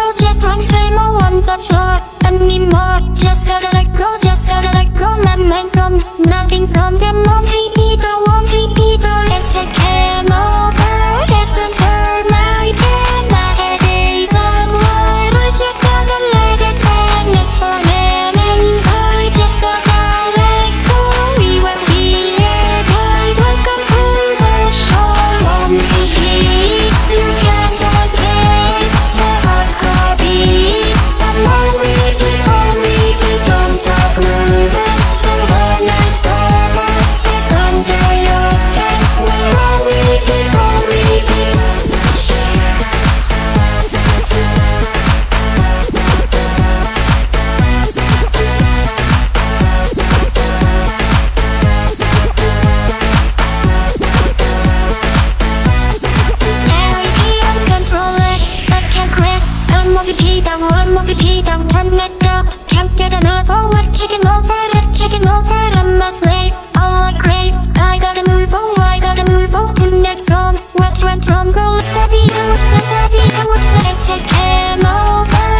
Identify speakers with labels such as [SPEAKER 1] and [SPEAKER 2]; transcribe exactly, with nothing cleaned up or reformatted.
[SPEAKER 1] go, just one time I want the floor anymore. Just gotta let go, just gotta let go. My mind's on, nothing's wrong. I'm on repeat, I won't repeat. Let's take care over. It's a burn my skin, my head is on wide. I just gotta let it hang. It's for them inside. Just gotta let go. We won't be here, but welcome to the show. On repeat, you can't just wait. The hardcore beat. I'm on repeat, on repeat, don't stop moving. Till the night's over, it's under your skin. We're on repeat, on repeat. I'm on repeat, I'm on repeat, I'm turning it up. Can't get enough, oh it's taking over, it's taking over. I'm a slave, all I crave. I gotta move on, I gotta move on to the next song. What went wrong, go, let's have it, let's have it, let's take care over.